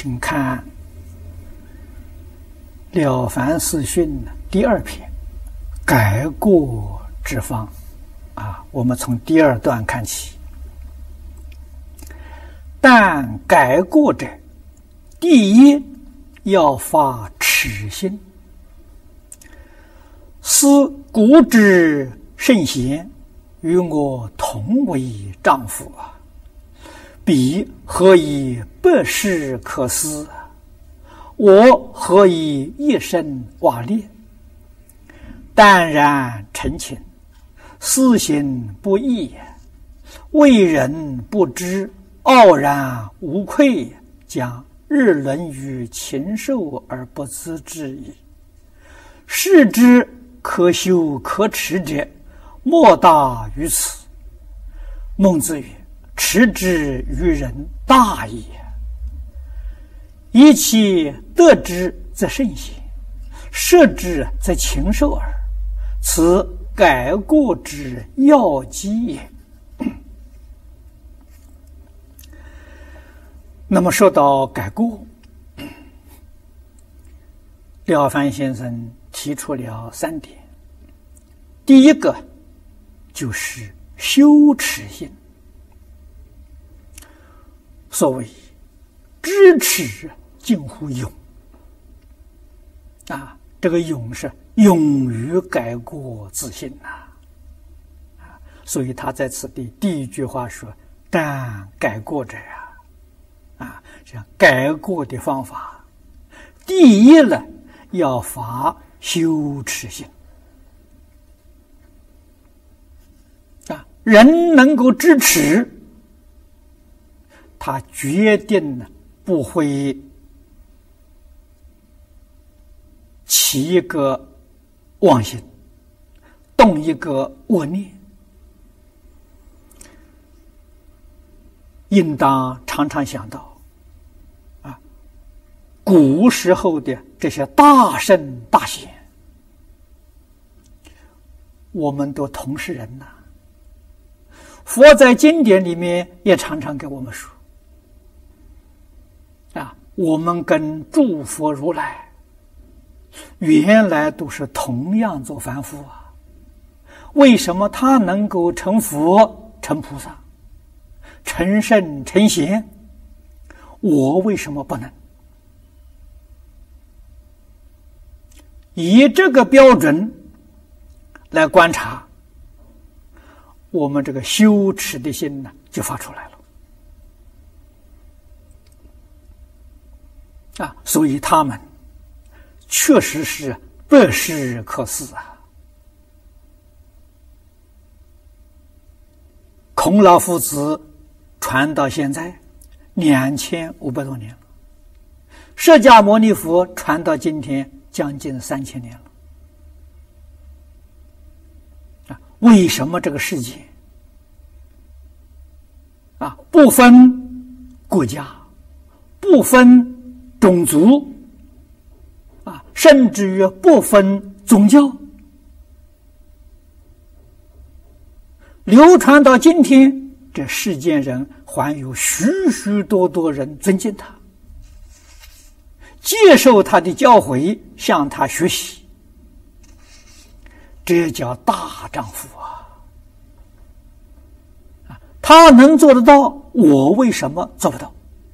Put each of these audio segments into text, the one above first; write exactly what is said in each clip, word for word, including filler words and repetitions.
请看《了凡四训》第二篇改过之方啊，我们从第二段看起。但改过者，第一要发耻心，思古之圣贤与我同为丈夫啊，彼何以百世可思？我何以一生瓦裂？淡然澄清，思行不义，为人不知，傲然无愧，将日沦于禽兽而不自知矣。是之可修可耻者，莫大于此。孟子曰：耻之于人，大也。以其得之则圣贤，摄之则禽兽耳。此改过之要机也。那么说到改过，廖凡先生提出了三点。第一个就是羞耻心。所谓知耻近乎勇啊，这个勇是勇于改过自新呐、啊，所以他在此地第一句话说：“但改过者呀，啊，这样改过的方法，第一呢，要发羞耻心啊，人能够知耻，他决定呢不会起一个妄心，动一个恶念，应当常常想到啊，古时候的这些大圣大贤，我们都同是人呐、啊。佛在经典里面也常常给我们说啊，我们跟诸佛如来原来都是同样做凡夫啊，为什么他能够成佛、成菩萨、成圣、成贤，我为什么不能？以这个标准来观察，我们这个羞耻的心呢，就发出来了啊！所以他们确实是百世可思啊！孔老夫子传到现在两千五百多年了，释迦牟尼佛传到今天将近三千年了啊！为什么这个世界啊不分国家，不分种族？啊，甚至于不分宗教，流传到今天，这世间人还有许许多多人尊敬他，接受他的教诲，向他学习，这叫大丈夫啊！啊，他能做得到，我为什么做不到？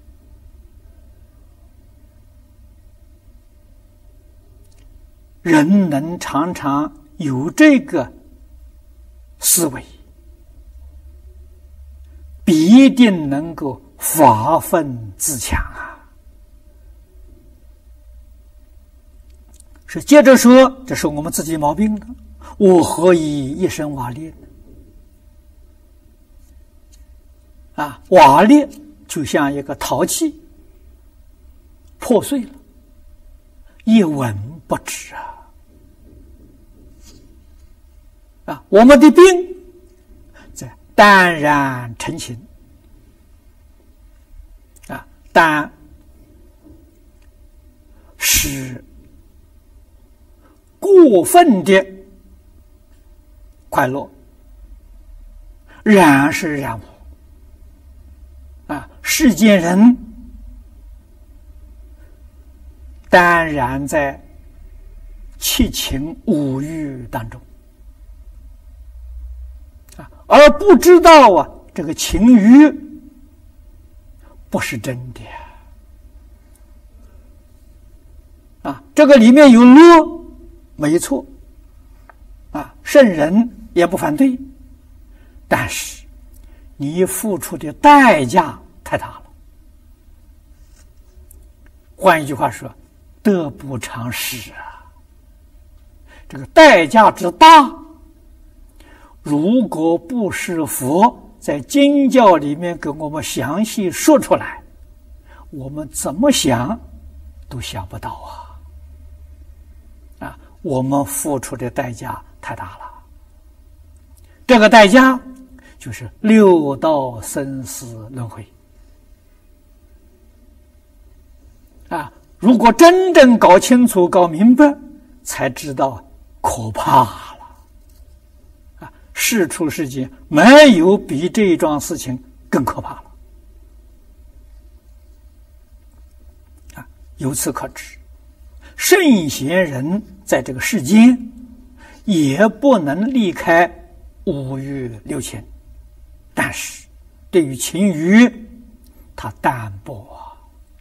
人能常常有这个思维，必定能够发愤自强啊！是接着说，这是我们自己毛病了。我何以一生瓦裂呢？啊，瓦裂就像一个陶器破碎了，一文不值啊！啊，我们的病在淡然澄清啊，淡是过分的快乐，然是然无啊，世间人耽然在七情五欲当中啊，而不知道啊，这个情欲不是真的啊，这个里面有乐，没错啊，圣人也不反对，但是你付出的代价太大了。换一句话说，得不偿失啊！这个代价之大，如果不是佛在经教里面给我们详细说出来，我们怎么想都想不到啊！啊，我们付出的代价太大了。这个代价就是六道生死轮回啊！如果真正搞清楚、搞明白，才知道可怕了啊！世出世间没有比这一桩事情更可怕了啊！由此可知，圣贤人在这个世间也不能离开五欲六尘，但是对于情欲，他淡薄啊。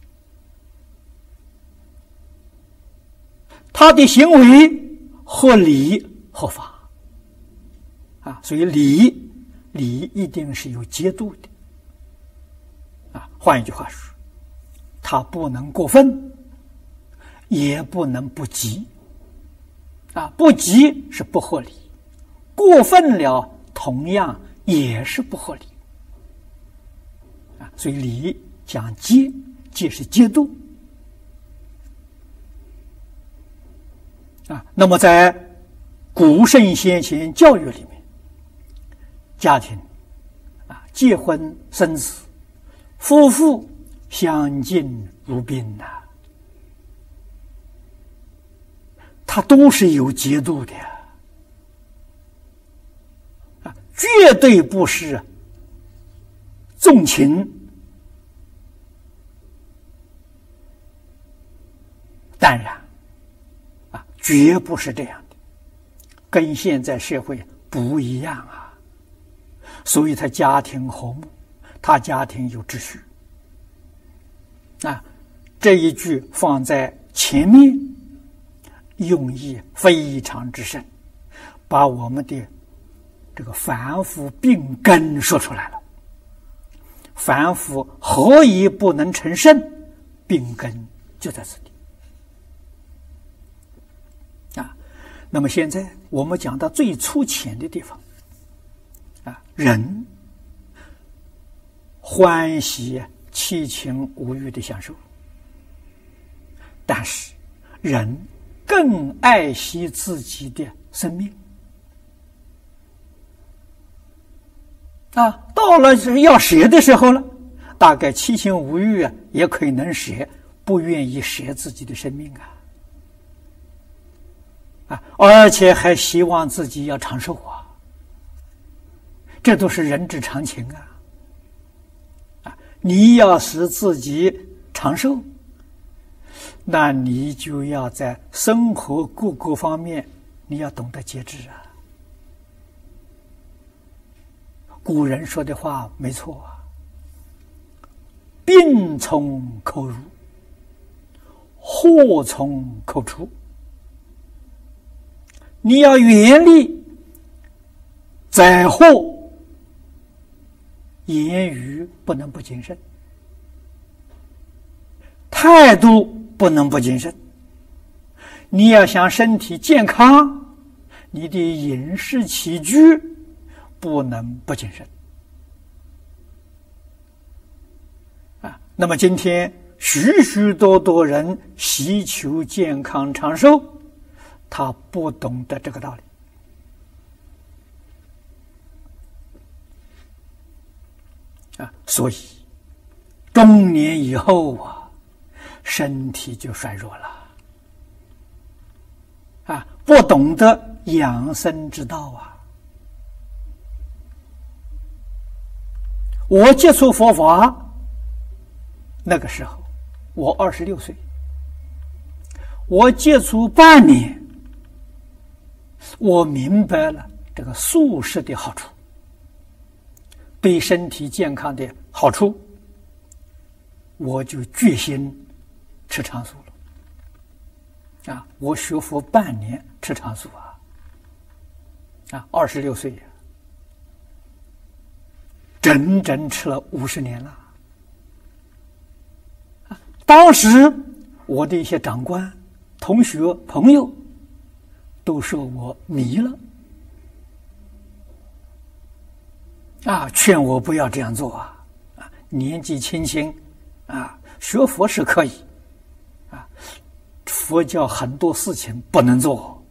他的行为合理合法啊，所以理理一定是有节度的啊。换一句话说，他不能过分，也不能不急啊。不急是不合理，过分了同样也是不合理啊。所以理讲节，节是节度啊。那么在古圣先贤教育里面，家庭啊，结婚生子，夫妇相敬如宾呐、啊，它都是有节度的啊，绝对不是纵情淡然啊，绝不是这样的，跟现在社会不一样啊。所以他家庭和睦，他家庭有秩序啊。这一句放在前面，用意非常之深，把我们的这个凡夫病根说出来了。凡夫何以不能成圣？病根就在这里啊。那么现在我们讲到最粗浅的地方啊，人欢喜七情五欲的享受，但是人更爱惜自己的生命啊。到了要舍的时候了，大概七情五欲啊也可以能舍，不愿意舍自己的生命啊啊，而且还希望自己要长寿啊，这都是人之常情啊！啊，你要使自己长寿，那你就要在生活各个方面，你要懂得节制啊。古人说的话没错啊，病从口入，祸从口出。你要远离灾祸，言语不能不谨慎，态度不能不谨慎。你要想身体健康，你的饮食起居不能不谨慎啊。那么今天许许多多人希求健康长寿，他不懂得这个道理啊，所以中年以后啊，身体就衰弱了啊，不懂得养生之道啊。我接触佛法那个时候，我二十六岁我接触半年，我明白了这个素食的好处，对身体健康的好处，我就决心吃长素了。啊，我学佛半年吃长素啊，啊，二十六岁呀，整整吃了五十年了。啊，当时我的一些长官、同学、朋友都说我迷了，啊，劝我不要这样做啊，啊，年纪轻轻，啊，学佛是可以，啊，佛教很多事情不能做，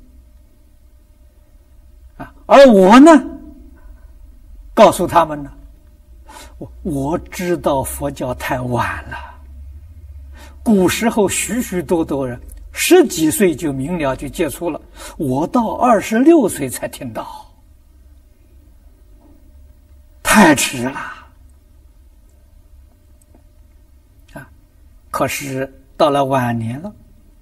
啊，而我呢，告诉他们呢，我我知道佛教太晚了，古时候许许多多人十几岁就明了就接触了，我到二十六岁才听到，太迟了啊！可是到了晚年了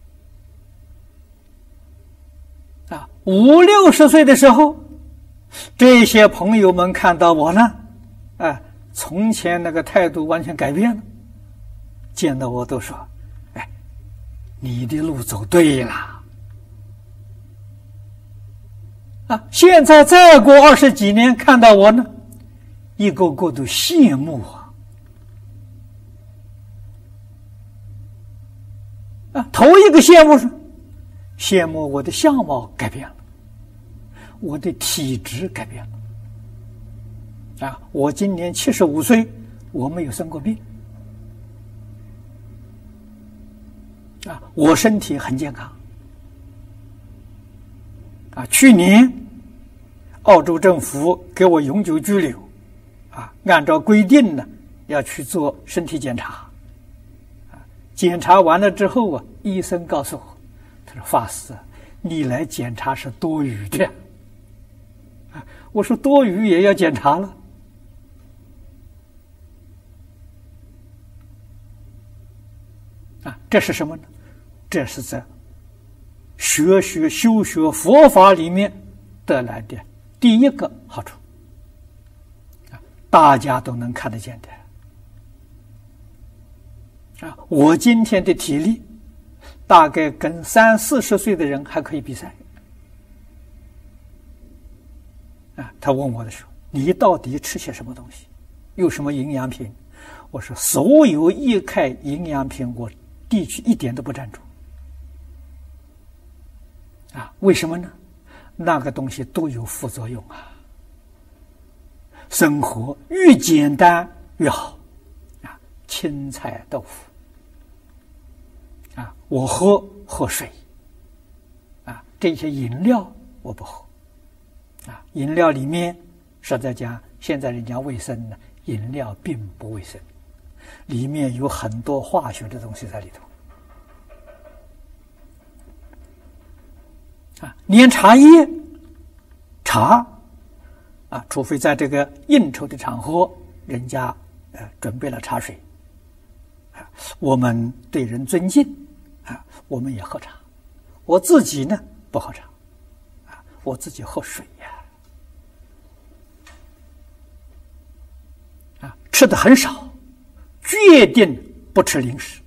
啊，五六十岁的时候，这些朋友们看到我呢，啊，从前那个态度完全改变了，见到我都说：“哎，你的路走对了。”啊，现在再过二十几年，看到我呢，一个个都羡慕啊！啊，头一个羡慕是羡慕我的相貌改变了，我的体质改变了。啊，我今年七十五岁，我没有生过病。啊，我身体很健康。啊，去年澳洲政府给我永久居留。啊，按照规定呢，要去做身体检查。啊，检查完了之后啊，医生告诉我，他说：“法师，你来检查是多余的。”啊，我说多余也要检查了。啊，这是什么呢？这是在学学修学佛法里面得来的第一个好处。大家都能看得见的啊！我今天的体力，大概跟三四十岁的人还可以比赛啊！他问我的时候，你到底吃些什么东西？有什么营养品？我说，所有一开营养品，我地区一点都不沾住啊！为什么呢？那个东西都有副作用啊！生活越简单越好啊！青菜豆腐啊，我喝喝水啊，这些饮料我不喝啊。饮料里面实在讲，现在人家卫生呢，饮料并不卫生，里面有很多化学的东西在里头啊。连茶叶茶。啊，除非在这个应酬的场合，人家呃准备了茶水，啊，我们对人尊敬，啊，我们也喝茶。我自己呢不喝茶，啊，我自己喝水呀，啊，吃的很少，决定不吃零食。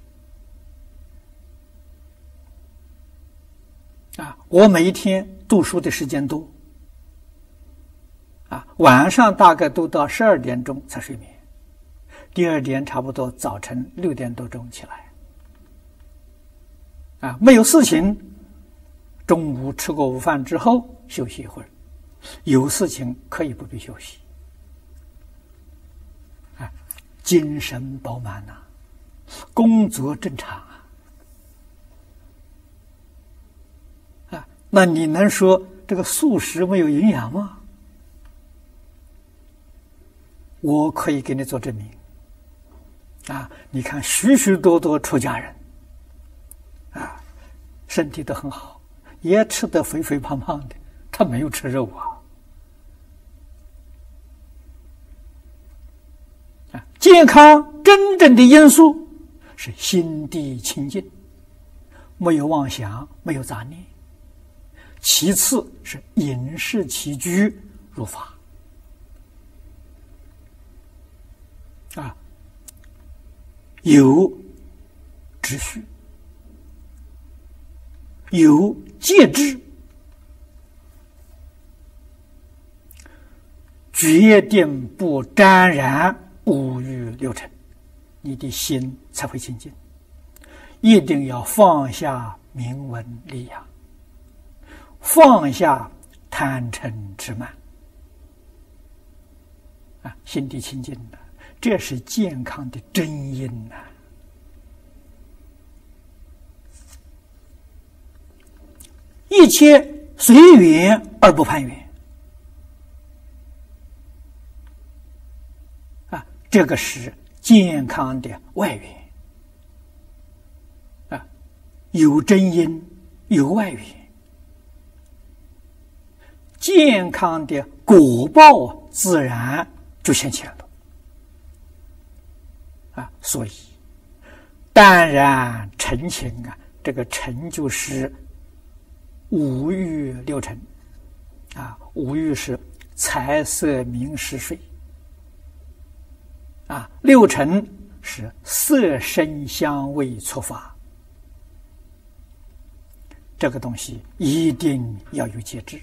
啊，我每一天读书的时间多。啊，晚上大概都到十二点钟才睡眠，第二天差不多早晨六点多钟起来。啊，没有事情，中午吃过午饭之后休息一会儿，有事情可以不必休息。啊，精神饱满呐、啊，工作正常啊。啊，那你能说这个素食没有营养吗？我可以给你做证明啊！你看，许许多多出家人啊，身体都很好，也吃得肥肥胖胖的，他没有吃肉啊！啊，健康真正的因素是心地清净， 没有妄想，没有杂念。其次是饮食起居如法啊，有秩序，有节制，决定不沾染五欲六尘，你的心才会清净。一定要放下名闻利养，放下贪嗔痴慢啊，心地清净了，这是健康的真因呐、啊。一切随缘而不攀缘啊，这个是健康的外缘啊，有真因，有外缘。健康的果报自然就现前了啊！所以淡然澄清啊，这个澄就是五欲六尘啊，五欲是财色名食睡啊，六尘是色声香味触法，这个东西一定要有节制。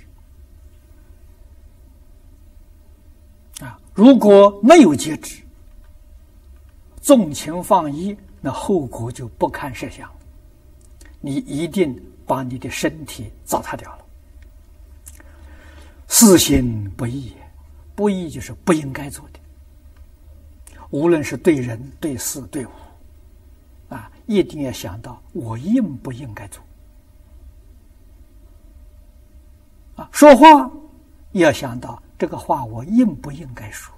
啊，如果没有节制，纵情放逸，那后果就不堪设想。你一定把你的身体糟蹋掉了。四心不义，不义就是不应该做的，无论是对人、对事、对物，啊，一定要想到我应不应该做。啊，说话要想到这个话我应不应该说。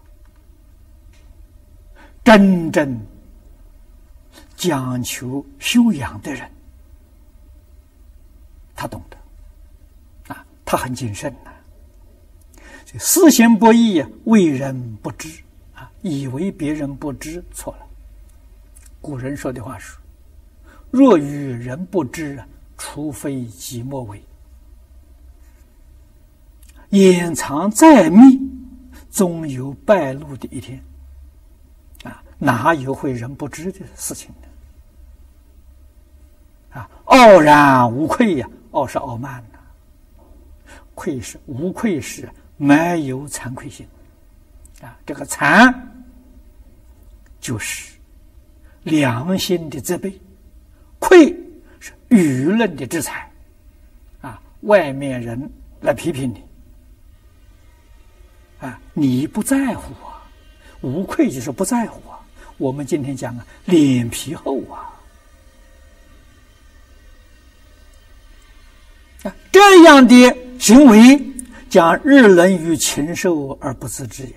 真正讲求修养的人，他懂得啊，他很谨慎呐、啊。思行不义，为人不知啊，以为别人不知，错了。古人说的话是：若与人不知，除非己莫为。掩藏再密，终有败露的一天啊！哪有会人不知的事情呢？啊，傲然无愧呀、啊，傲是傲慢呐、啊，愧是无愧是没有惭愧心啊。这个惭就是良心的责备，愧是舆论的制裁啊。外面人来批评你。啊，你不在乎啊，无愧就是不在乎啊。我们今天讲啊，脸皮厚啊，啊，这样的行为将日人于禽兽而不自知也。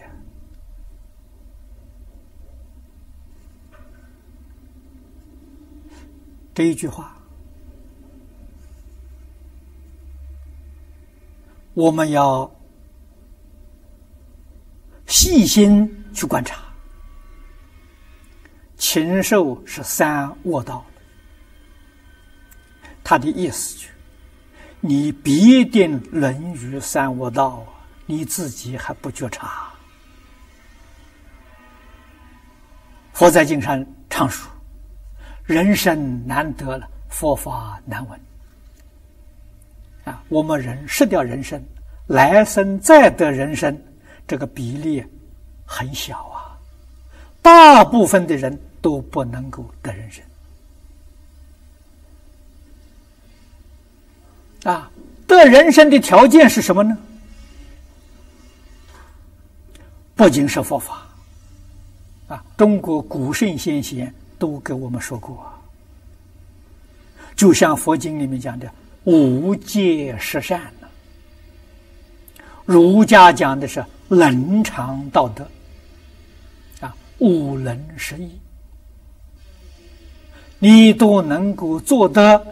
这一句话，我们要细心去观察。禽兽是三恶道，他的意思就是你必定沦于三恶道啊，你自己还不觉察。佛在经上常说，人生难得了，佛法难闻啊。我们人失掉人生，来生再得人生，这个比例很小啊，大部分的人都不能够得人生啊。得人生的条件是什么呢？不仅是佛法啊，中国古圣先贤都给我们说过啊，就像佛经里面讲的无戒十善呢，儒家讲的是伦常道德啊，五伦十义，你都能够做得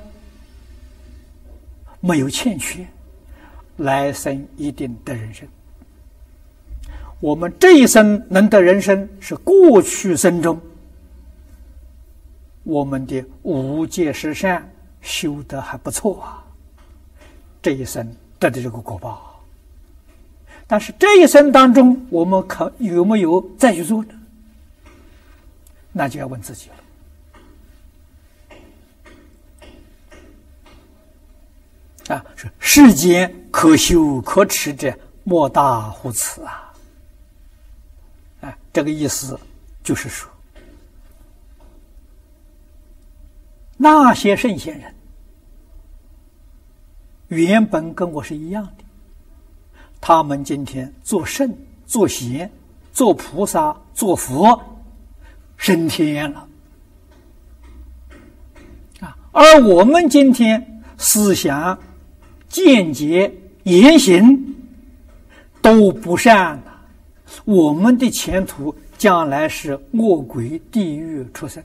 没有欠缺，来生一定得人生。我们这一生能得人生，是过去生中我们的无戒十善修得还不错啊，这一生得的这个果报。但是这一生当中，我们可有没有再去做呢？那就要问自己了。啊，是世间可修可持者，莫大乎此啊！啊，这个意思就是说，那些圣贤人原本跟我是一样的，他们今天做圣、做贤、做菩萨、做佛，升天了啊！而我们今天思想、见解、言行都不善了，我们的前途将来是恶鬼地狱出生，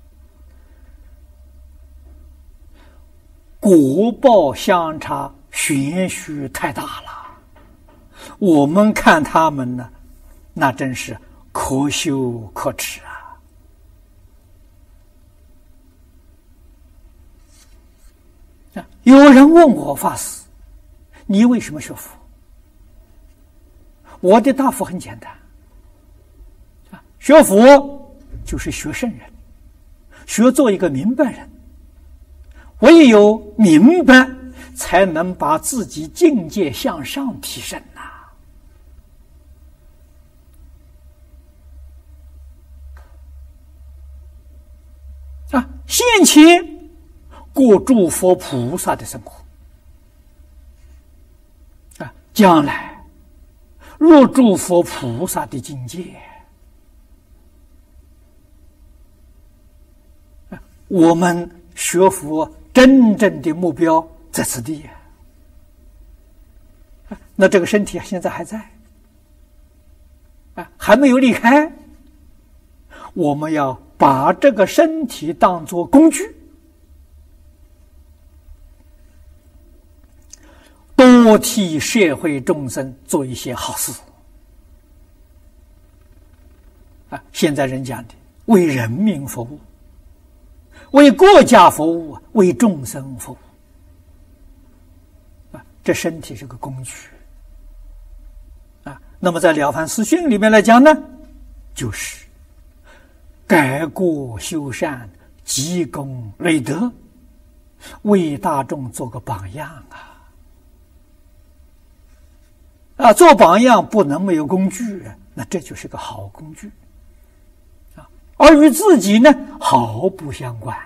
果报相差悬殊太大了。我们看他们呢，那真是可羞可耻啊！有人问我法师，你为什么学佛？我的答复很简单，学佛就是学圣人，学做一个明白人。唯有明白，才能把自己境界向上提升呐、啊！啊，现前过诸佛菩萨的生活啊，将来若诸佛菩萨的境界，啊，我们学佛真正的目标在此地呀、啊。那这个身体现在还在啊，还没有离开。我们要把这个身体当作工具，多替社会众生做一些好事啊！现在人讲的为人民服务，为国家服务，为众生服务啊！这身体是个工具啊。那么在《了凡四训》里面来讲呢，就是改过修善，积功累德，为大众做个榜样啊！啊，做榜样不能没有工具，那这就是个好工具啊，而与自己呢毫不相关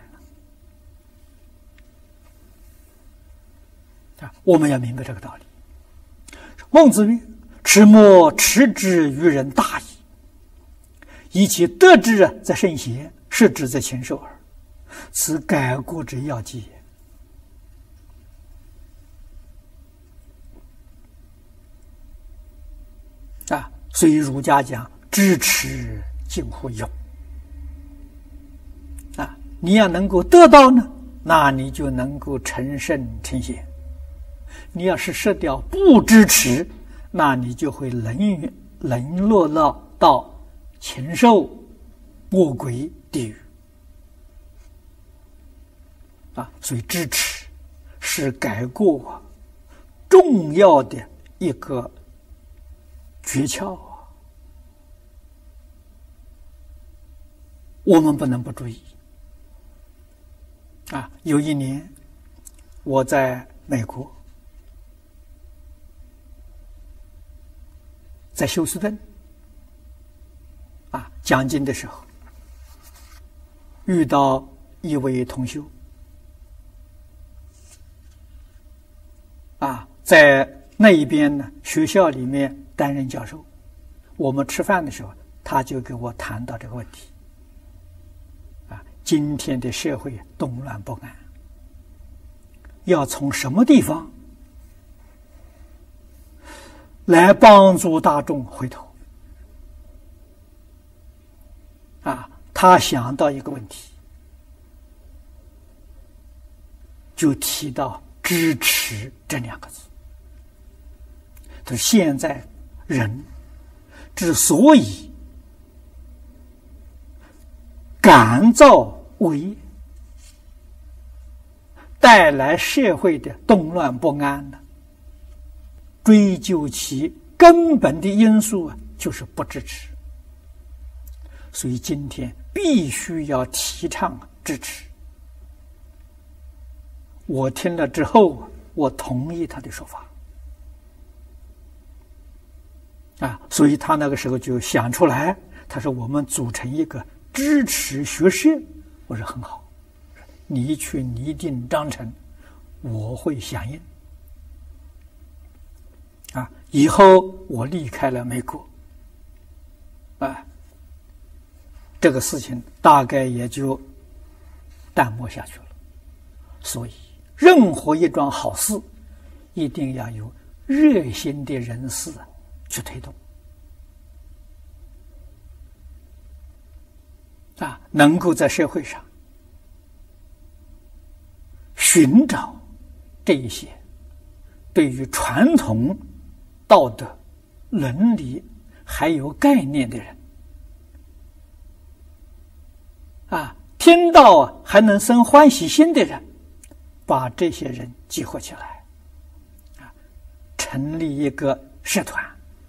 啊！我们要明白这个道理。孟子曰：“持莫持之于人大矣，以其得之啊，则圣贤；失之则禽兽耳。此改过之要计也。”啊，所以儒家讲知持近乎勇啊，你要能够得到呢，那你就能够成圣成贤；你要是失掉不支持，那你就会沦沦落到到禽兽、恶鬼、地狱啊！所以支持是改过重要的一个诀窍啊，我们不能不注意啊！有一年我在美国，在休斯顿啊讲经的时候，遇到一位同修啊，在那一边呢，学校里面担任教授。我们吃饭的时候，他就给我谈到这个问题啊，今天的社会动乱不安，要从什么地方来帮助大众回头啊？他想到一个问题，就提到支持这两个字。他说现在人之所以感造恶业， 带来社会的动乱不安呢？追究其根本的因素啊，就是不支持。所以今天必须要提倡支持。我听了之后，我同意他的说法啊，所以他那个时候就想出来，他说我们组成一个支持学社。我说很好，你去拟定章程，我会响应啊。以后我离开了美国啊，这个事情大概也就淡漠下去了。所以任何一桩好事一定要有热心的人士去推动啊，能够在社会上寻找这一些对于传统道德伦理还有概念的人啊，听到还能生欢喜心的人，把这些人集合起来啊，成立一个社团，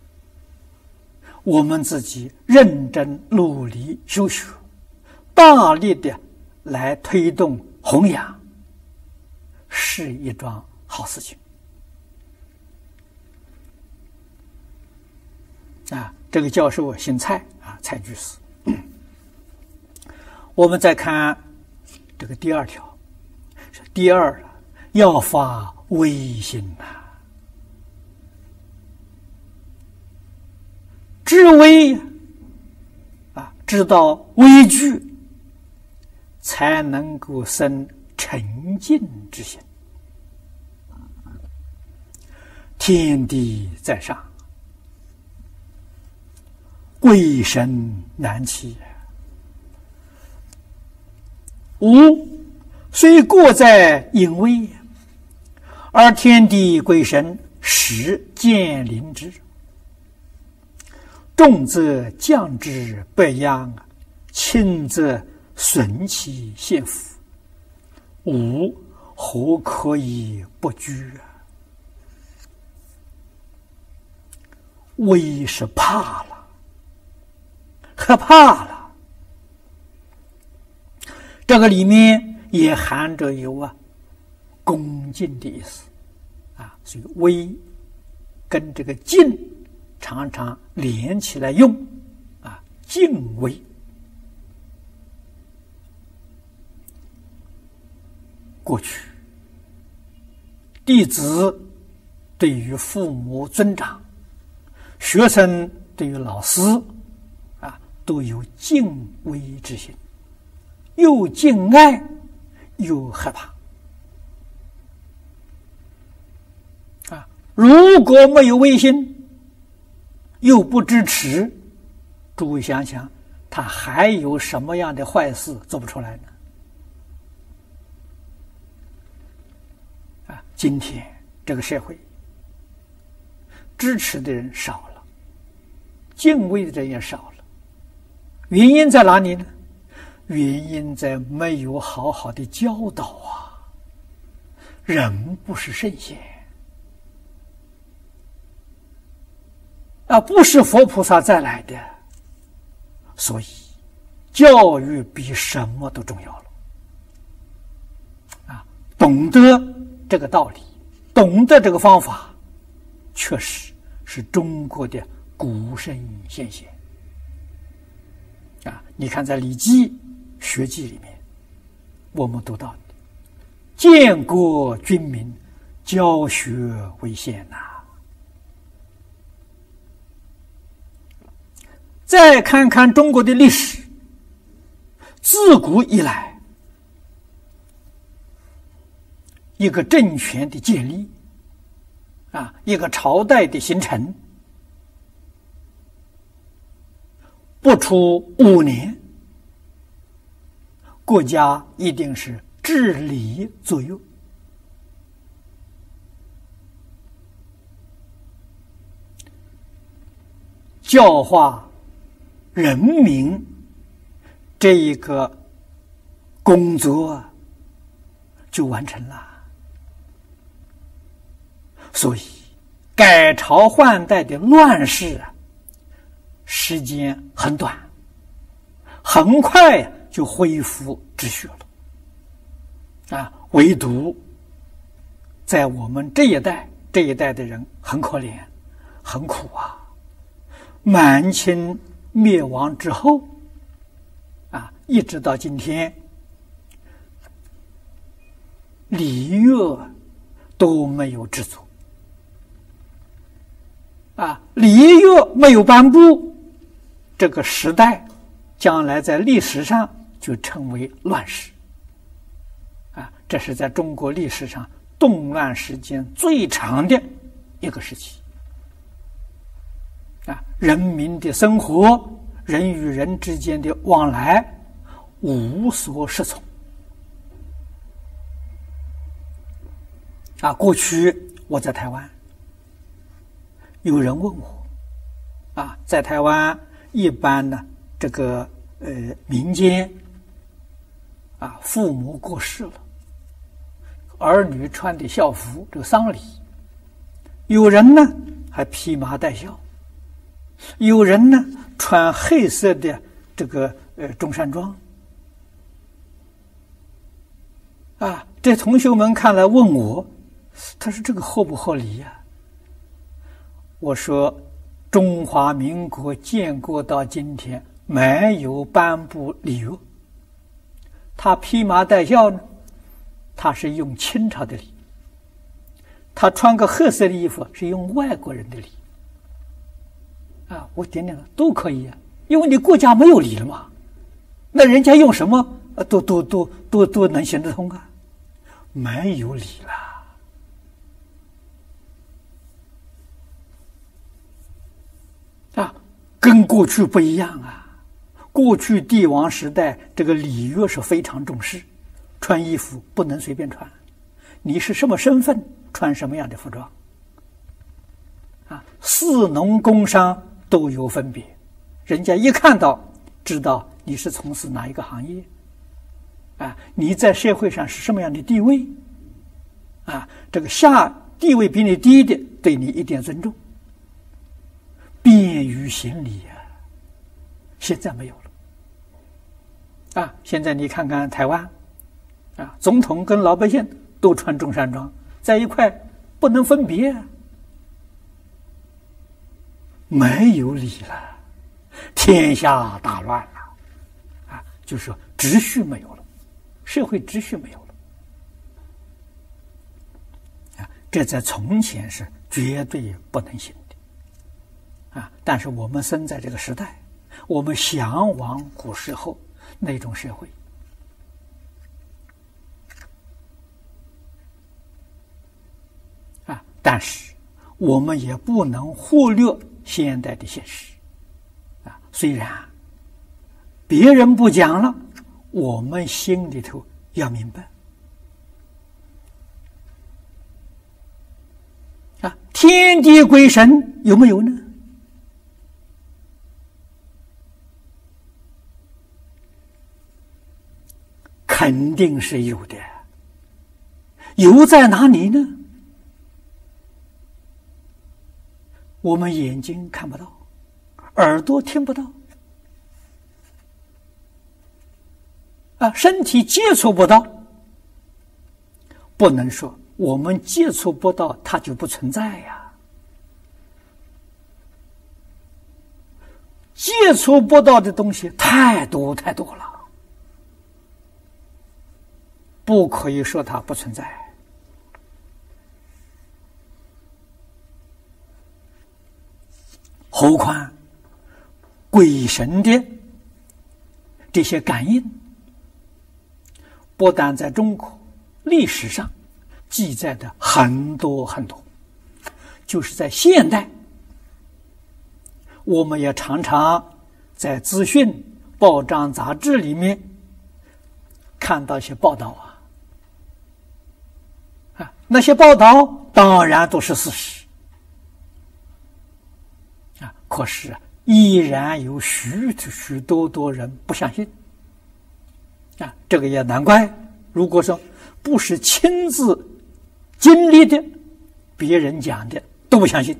我们自己认真努力修学，大力的来推动弘扬，是一桩好事情啊。这个教授姓蔡啊，蔡居士。我们再看这个第二条，第二要发威心呐、啊，知危啊，知道危惧，才能够生沉静之心。天地在上，鬼神难欺。吾虽过在隐微，而天地鬼神实见临之。重则降之不殃，轻则损其献福。吾何可以不惧啊？危是怕了，害怕了。这个里面也含着有啊恭敬的意思啊，所以威跟这个敬常常连起来用啊，敬畏。过去弟子对于父母尊长，学生对于老师啊，都有敬畏之心，又敬爱又害怕啊。如果没有威心，又不支持，诸位想想，他还有什么样的坏事做不出来呢？啊，今天这个社会支持的人少了，敬畏的人也少了，原因在哪里呢？原因在没有好好的教导啊！人不是圣贤啊，不是佛菩萨再来的，所以教育比什么都重要了啊！懂得这个道理，懂得这个方法，确实是中国的古圣先贤啊！你看在《礼记》学记里面，我们读到的建国军民，教学为先呐、啊。再看看中国的历史，自古以来，一个政权的建立啊，一个朝代的形成，不出五年，国家一定是治理左右，教化人民这一个工作就完成了。所以改朝换代的乱世啊，时间很短，很快就恢复秩序了。啊，唯独在我们这一代这一代的人很可怜，很苦啊。满清灭亡之后，啊，一直到今天，礼乐都没有制作。啊，礼乐没有颁布，这个时代将来在历史上就成为乱世。啊，这是在中国历史上动乱时间最长的一个时期。啊，人民的生活，人与人之间的往来无所适从。啊，过去我在台湾，有人问我，啊，在台湾一般呢，这个呃民间，啊，父母过世了，儿女穿的校服，这个丧礼，有人呢还披麻戴孝，有人呢穿黑色的这个呃中山装。啊，这同学们看来问我，他说这个合不合理呀？我说，中华民国建国到今天没有颁布礼乐，他披麻戴孝呢，他是用清朝的礼，他穿个褐色的衣服是用外国人的礼。啊，我点点了都可以啊，因为你国家没有礼了嘛，那人家用什么都都都都都能行得通啊，没有礼了。啊，跟过去不一样啊！过去帝王时代，这个礼乐是非常重视，穿衣服不能随便穿，你是什么身份，穿什么样的服装。啊，士农工商都有分别，人家一看到，知道你是从事哪一个行业，啊，你在社会上是什么样的地位，啊，这个下地位比你低的，对你一点尊重。便于行礼啊，现在没有了。啊，现在你看看台湾，啊，总统跟老百姓都穿中山装，在一块不能分别，没有礼了，天下大乱了。啊，就是说秩序没有了，社会秩序没有了。啊，这在从前是绝对不能行的。啊！但是我们生在这个时代，我们向往古时候那种社会。啊！但是我们也不能忽略现代的现实。啊！虽然别人不讲了，我们心里头要明白。啊！天地鬼神有没有呢？肯定是有的，有在哪里呢？我们眼睛看不到，耳朵听不到，啊，身体接触不到，不能说我们接触不到它就不存在呀。接触不到的东西太多太多了。不可以说它不存在。何况鬼神的这些感应，不但在中国历史上记载的很多很多，就是在现代，我们也常常在资讯、报章、杂志里面看到一些报道啊。那些报道当然都是事实，啊，可是依然有许许多多人不相信，啊，这个也难怪。如果说不是亲自经历的，别人讲的都不相信。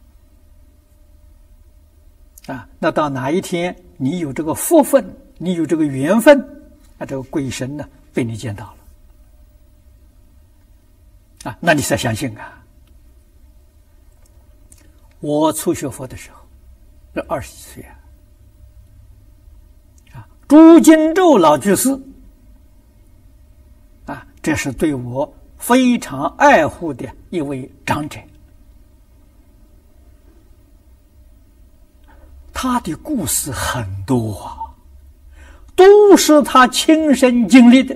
啊，那到哪一天你有这个福分，你有这个缘分，啊，这个鬼神呢被你见到了，啊，那你才相信啊。我初学佛的时候，这二十几岁啊，啊，朱金洲老居士，啊，这是对我非常爱护的一位长者。他的故事很多啊，都是他亲身经历的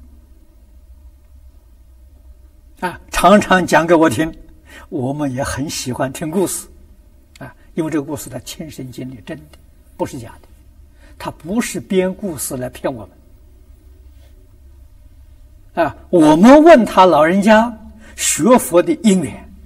啊，常常讲给我听，我们也很喜欢听故事啊，因为这个故事他亲身经历，真的不是假的，他不是编故事来骗我们啊。我们问他老人家学佛的因缘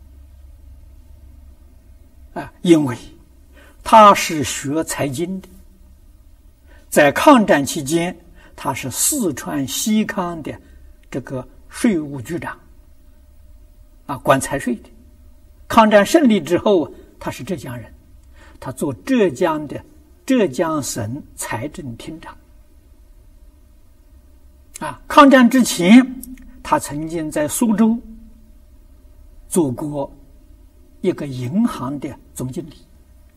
啊，因为他是学财经的，在抗战期间，他是四川西康的这个税务局长，啊，管财税的。抗战胜利之后，他是浙江人，他做浙江的浙江省财政厅长。啊，抗战之前，他曾经在苏州做过一个银行的总经理。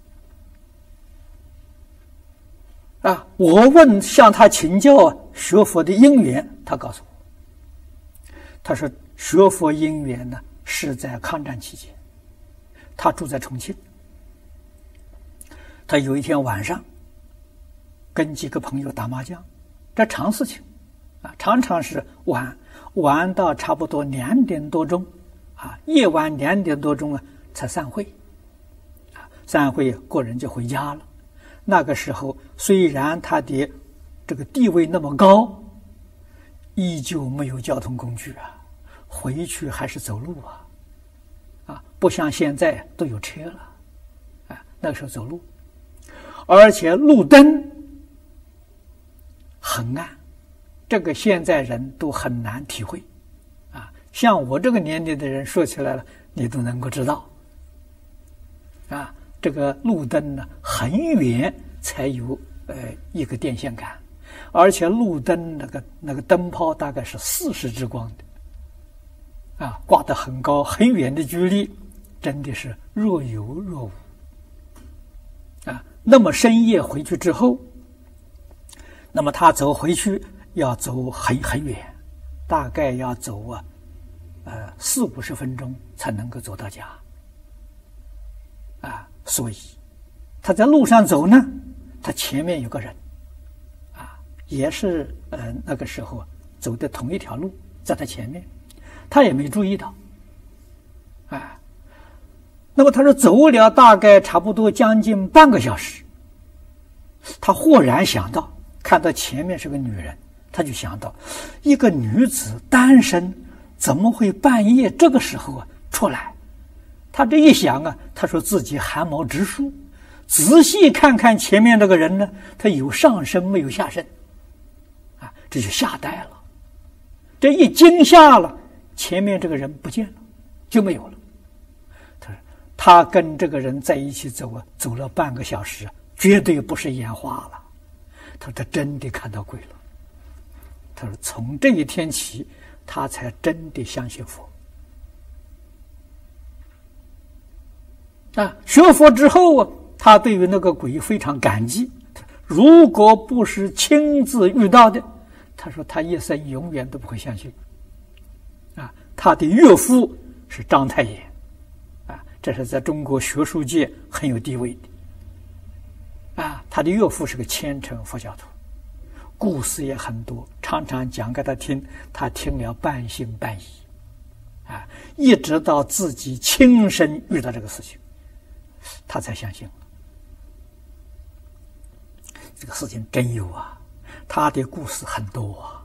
啊，我问向他请教学佛的因缘，他告诉我，他说学佛因缘呢是在抗战期间，他住在重庆，他有一天晚上跟几个朋友打麻将，这常事情啊，常常是玩玩到差不多两点多钟啊，夜晚两点多钟啊才散会，啊，散会个人就回家了。那个时候，虽然他的这个地位那么高，依旧没有交通工具啊，回去还是走路啊，啊，不像现在都有车了，啊，那个时候走路，而且路灯很暗，这个现在人都很难体会，啊，像我这个年龄的人说起来了，你都能够知道，啊。这个路灯呢，很远才有呃一个电线杆，而且路灯那个那个灯泡大概是四十支光的，啊，挂得很高，很远的距离，真的是若有若无。啊，那么深夜回去之后，那么他走回去要走很很远，大概要走啊，呃四五十分钟才能够走到家。啊，所以他在路上走呢，他前面有个人，啊，也是呃那个时候走的同一条路，在他前面，他也没注意到，啊，那么他说走了大概差不多将近半个小时，他忽然想到，看到前面是个女人，他就想到，一个女子单身，怎么会半夜这个时候啊出来？他这一想啊，他说自己汗毛直竖，仔细看看前面这个人呢，他有上身没有下身，啊，这就吓呆了。这一惊吓了，前面这个人不见了，就没有了。他说他跟这个人在一起走啊，走了半个小时，绝对不是眼花了。他说他真的看到鬼了。他说从这一天起，他才真的相信佛。啊，学佛之后啊，他对于那个鬼非常感激。如果不是亲自遇到的，他说他一生永远都不会相信。啊，他的岳父是章太炎，啊，这是在中国学术界很有地位的。啊，他的岳父是个虔诚佛教徒，故事也很多，常常讲给他听，他听了半信半疑。啊，一直到自己亲身遇到这个事情，他才相信了。这个事情真有啊，他的故事很多啊。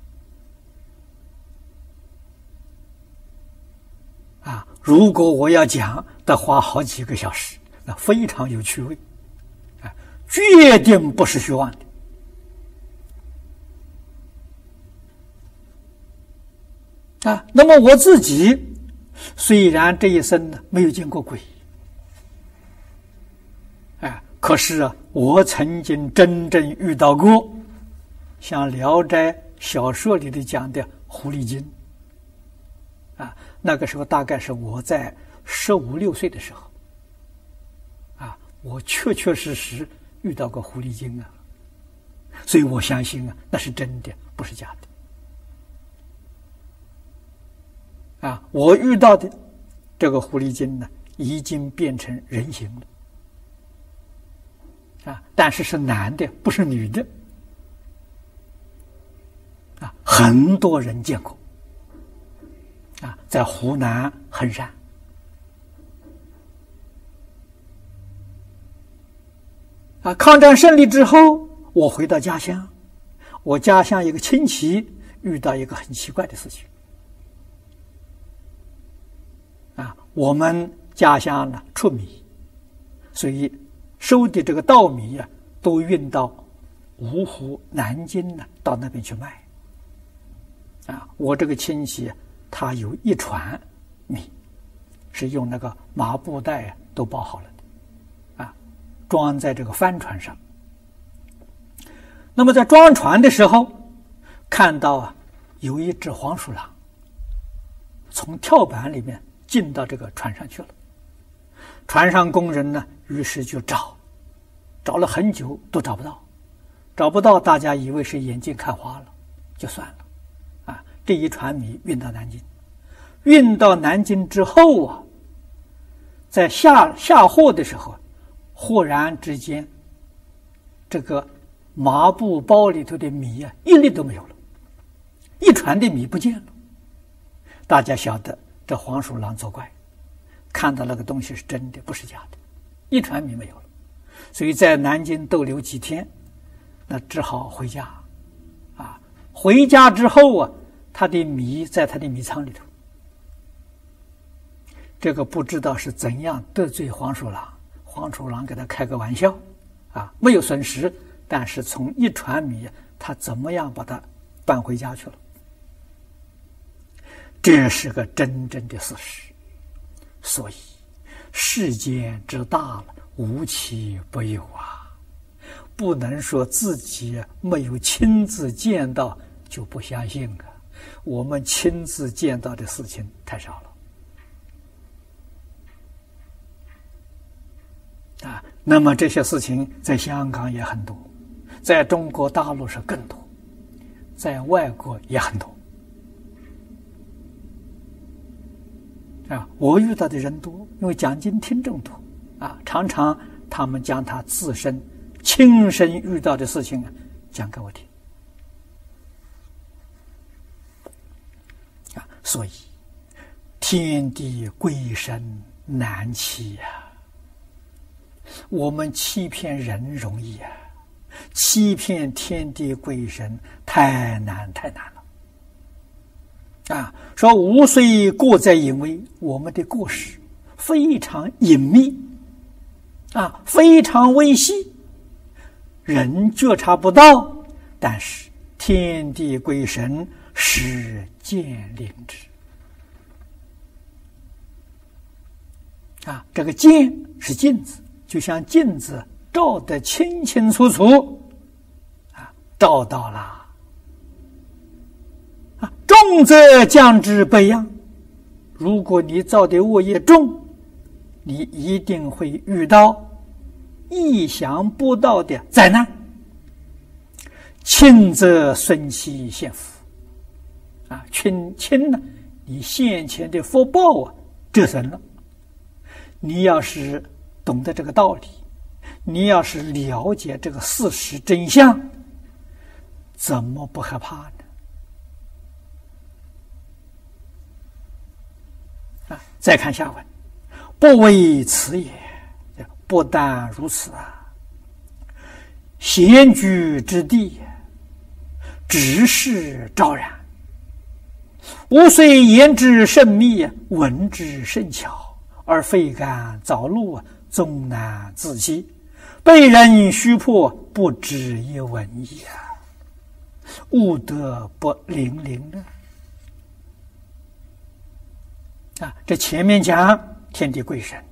啊，如果我要讲，得花好几个小时，那非常有趣味，啊，决定不是虚妄的。 啊，那么我自己虽然这一生呢没有见过鬼，哎，可是啊，我曾经真正遇到过像《聊斋》小说里的讲的狐狸精啊，那个时候大概是我在十五六岁的时候啊，我确确实实遇到过狐狸精啊，所以我相信啊，那是真的，不是假的。啊，我遇到的这个狐狸精呢，已经变成人形了，啊，但是是男的，不是女的，啊，很多人见过，啊，在湖南衡山，啊，抗战胜利之后，我回到家乡，我家乡一个亲戚遇到一个很奇怪的事情。啊，我们家乡呢出米，所以收的这个稻米啊，都运到芜湖、南京呢，到那边去卖。啊，我这个亲戚他有一船米，是用那个麻布袋啊都包好了的，啊，装在这个帆船上。那么在装船的时候，看到啊有一只黄鼠狼从跳板里面进到这个船上去了，船上工人呢，于是就找，找了很久都找不到，找不到，大家以为是眼睛看花了，就算了。啊，这一船米运到南京，运到南京之后啊，在下下货的时候，忽然之间，这个麻布包里头的米啊，一粒都没有了，一船的米不见了。大家晓得这黄鼠狼作怪，看到那个东西是真的，不是假的，一船米没有了，所以在南京逗留几天，那只好回家。啊，回家之后啊，他的米在他的米仓里头，这个不知道是怎样得罪黄鼠狼，黄鼠狼给他开个玩笑，啊，没有损失，但是从一船米，他怎么样把它搬回家去了？这是个真正的事实。所以世间之大了，无奇不有啊，不能说自己没有亲自见到就不相信啊。我们亲自见到的事情太少了啊。那么这些事情在香港也很多，在中国大陆是更多，在外国也很多啊。我遇到的人多，因为讲经听众多啊，常常他们将他自身亲身遇到的事情啊讲给我听啊。所以天地鬼神难欺呀、啊，我们欺骗人容易啊，欺骗天地鬼神太难太难了啊！说无虽过在隐微，我们的过失非常隐秘啊，非常微细，人觉察不到，但是天地鬼神是见灵之啊。这个见是镜子，就像镜子照得清清楚楚啊，照到了啊。重则将之不扬，如果你造的恶业重，你一定会遇到意想不到的灾难。轻则损其现福啊，轻轻呢，你现前的福报啊折损了。你要是懂得这个道理，你要是了解这个事实真相，怎么不害怕呢？啊，再看下文，不为此也，不但如此啊，闲居之地，直视昭然，吾虽言之甚密，闻之甚巧，而非敢早露，终难自欺，被人须破，不知一文也，悟得不灵灵呢？ 啊，这前面讲天地鬼神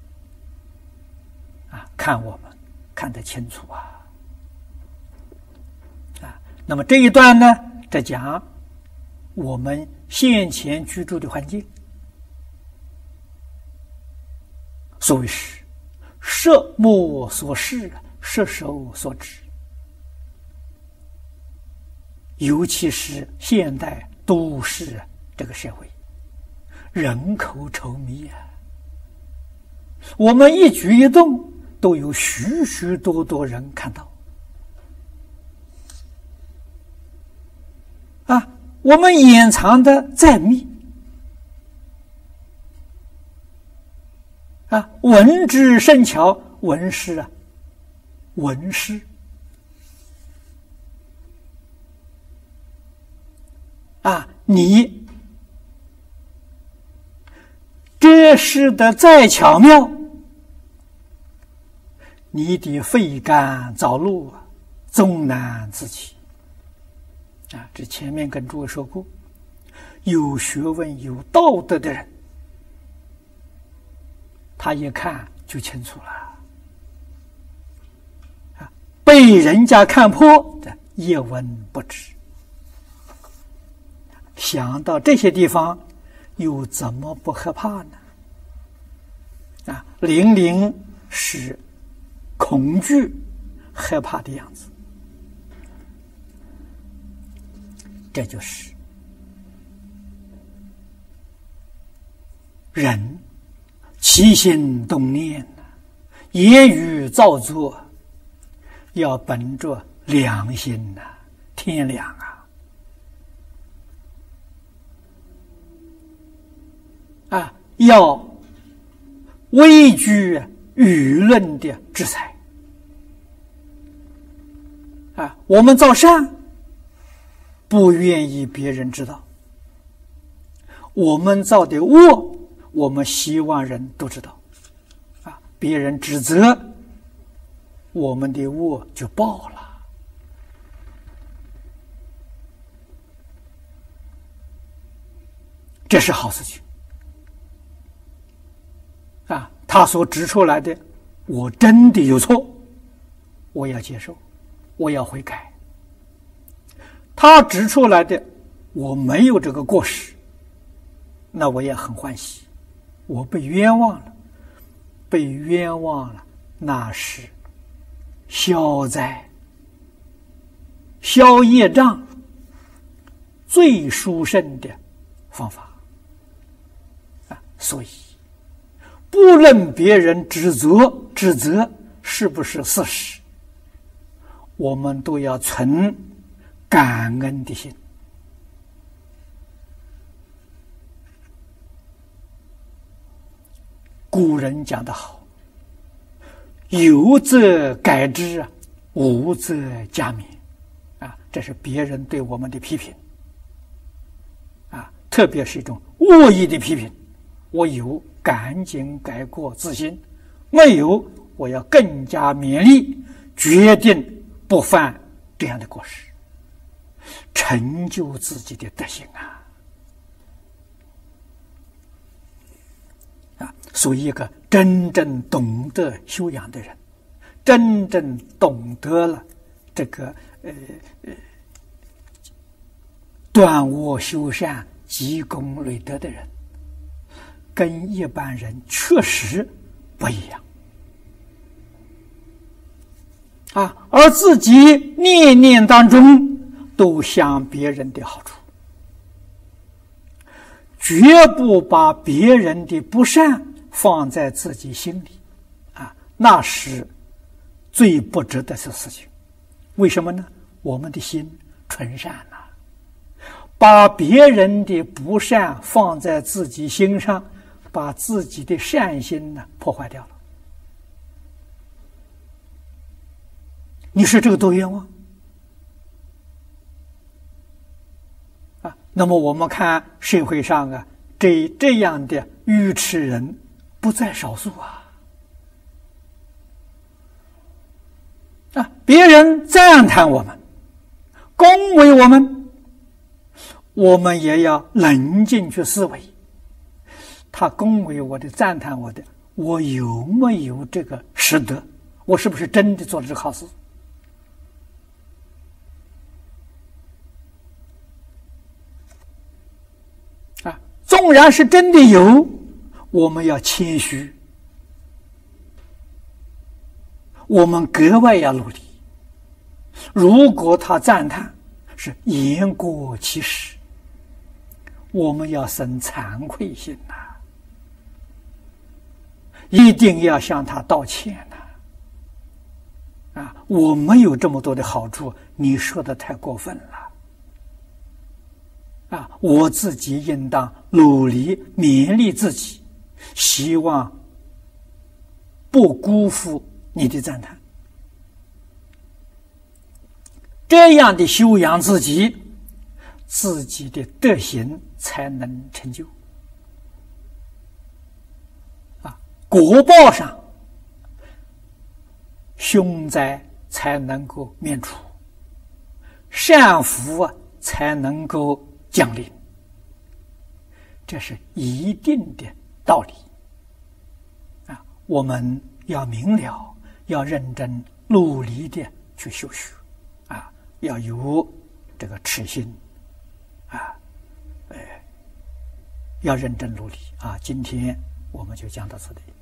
啊，看我们看得清楚啊啊。那么这一段呢，这讲我们现前居住的环境，所谓是摄目所视，摄手所指，尤其是现代都市这个社会，人口稠密啊，我们一举一动都有许许多多人看到啊，我们掩藏的再密啊，闻之甚巧，闻是啊，闻是啊，你遮饰的再巧妙，你的肺肝造路啊，终难自弃啊！这前面跟诸位说过，有学问有道德的人，他一看就清楚了啊，被人家看破的一文不值。想到这些地方，又怎么不害怕呢？啊，灵灵是恐惧、害怕的样子。这就是人起心动念、言语造作，要本着良心呐、天良啊，啊，要畏惧舆论的制裁啊！我们造善，不愿意别人知道；我们造的恶，我们希望人都知道。啊，别人指责，我们的恶就爆了。这是好事情。啊，他所指出来的，我真的有错，我要接受，我要悔改。他指出来的，我没有这个过失，那我也很欢喜，我被冤枉了，被冤枉了，那是消灾、消业障最殊胜的方法啊！所以不论别人指责指责是不是事实，我们都要存感恩的心。古人讲得好，有则改之，无则加勉啊，这是别人对我们的批评啊，特别是一种恶意的批评，我有赶紧改过自新，没有我要更加勉励，决定不犯这样的过失，成就自己的德行啊！啊，所以一个真正懂得修养的人，真正懂得了这个呃呃断恶修善、积功累德的人，跟一般人确实不一样啊，而自己念念当中都想别人的好处，绝不把别人的不善放在自己心里啊，那是最不值得的事情。为什么呢？我们的心纯善呐、啊，把别人的不善放在自己心上，把自己的善心呢破坏掉了。你说这个多冤枉啊！那么我们看社会上啊，这这样的愚痴人不在少数啊。啊，别人赞叹我们，恭维我们，我们也要冷静去思维， 他恭维我的、赞叹我的，我有没有这个实德？我是不是真的做了这个好事？啊，纵然是真的有，我们要谦虚，我们格外要努力。如果他赞叹是言过其实，我们要生惭愧心呐、啊，一定要向他道歉呐、啊！啊，我没有这么多的好处，你说的太过分了。啊，我自己应当努力勉励自己，希望不辜负你的赞叹。这样的修养自己，自己的德行才能成就。啊，果报上，凶灾才能够免除，善福啊才能够降临，这是一定的道理。啊，我们要明了，要认真努力的去修学。啊，要有这个持心，啊，呃，要认真努力啊！今天我们就讲到这里。